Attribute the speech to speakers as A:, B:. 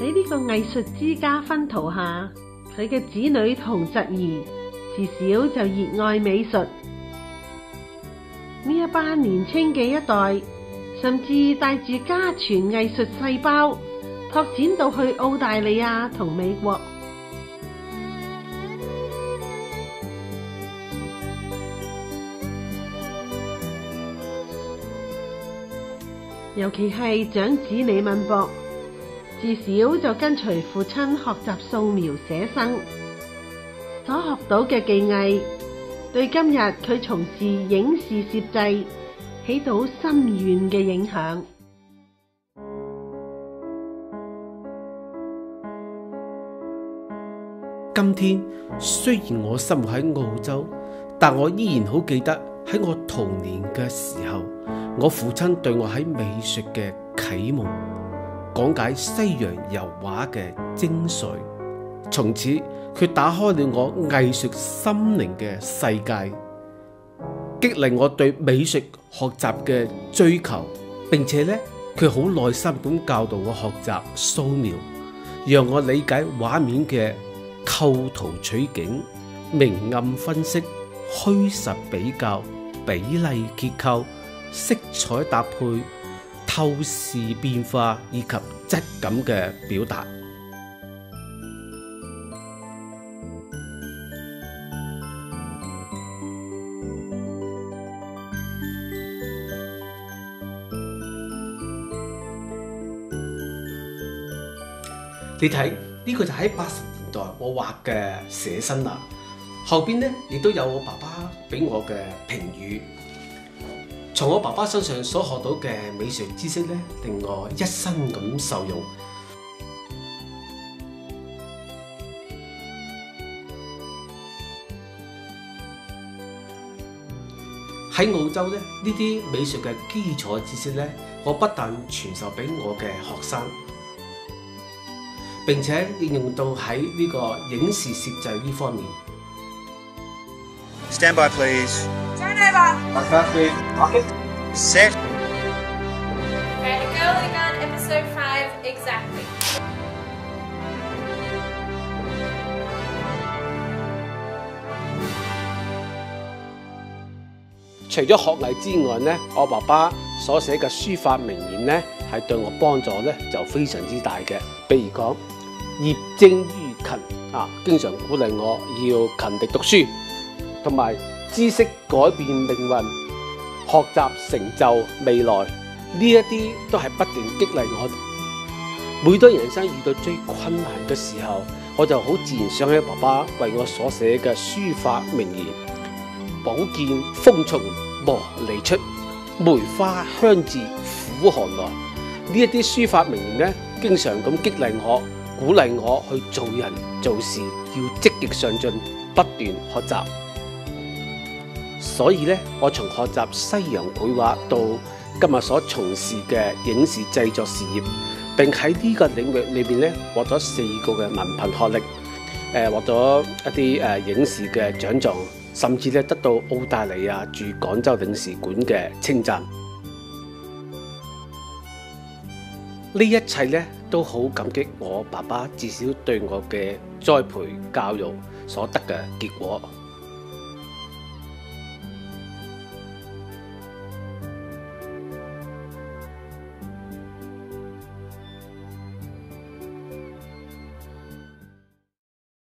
A: 喺呢個藝術之家薰陶下，佢嘅子女同侄兒自小就熱愛美術。呢一班年青嘅一代，甚至帶住家傳藝術細胞，拓展到去澳大利亞同美國。尤其係長子李敏博，自小就跟隨父親學習素描寫生，所學到嘅技藝，對今日佢從事影視攝製起到深遠嘅影響。
B: 今天雖然我生活喺澳洲，但我依然好記得喺我童年嘅時候，我父親對我喺美術嘅啟蒙，講解西洋油畫嘅精髓。從此佢打開了我藝術心靈嘅世界，激勵我對美術學習嘅追求，並且呢，佢好耐心咁教導我學習素描，讓我理解畫面嘅構圖取景、明暗分析、虛實比較、比例結構、色彩搭配、透視變化以及質感嘅表達。你睇呢個就喺80年代我畫嘅寫生啦，後邊呢亦都有我爸爸俾我嘅評語。從我爸爸身上所學到嘅美術知識呢，令我一生咁受用。喺澳洲呢，呢啲美術嘅基礎知識呢，我不但傳授俾我嘅學生，並且應用到喺呢個影視攝製呢方面。
C: Stand by, please.
D: Turn over.
C: Okay. Set.
D: Ready to go, Legon, episode 5, exactly.
B: 除咗學藝之外呢，我爸爸所寫嘅書法名言呢，係對我幫助呢就非常之大嘅。比如講業精於勤啊，經常鼓勵我要勤力讀書，同埋知識改變命運，學習成就未來，呢一啲都係不斷激勵我。每當人生遇到最困難嘅時候，我就好自然想起爸爸為我所寫嘅書法名言：寶劍鋒從磨礪出，梅花香自苦寒來。呢一啲書法名言呢，經常咁激勵我，鼓勵我去做人做事，要積極上進，不斷學習。所以呢，我從學習西洋繪畫到今日所從事嘅影視製作事業，並喺呢個領域裏邊呢，獲咗4個嘅文憑學歷，獲咗一啲影視嘅獎狀，甚至咧得到澳大利亞駐廣州領事館嘅稱讚。呢一切咧都好感激我爸爸至少對我嘅栽培教育所得嘅結果。